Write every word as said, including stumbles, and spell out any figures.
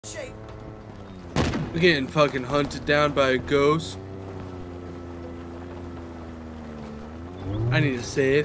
shape. We're getting fucking hunted down by a ghost. I need a save.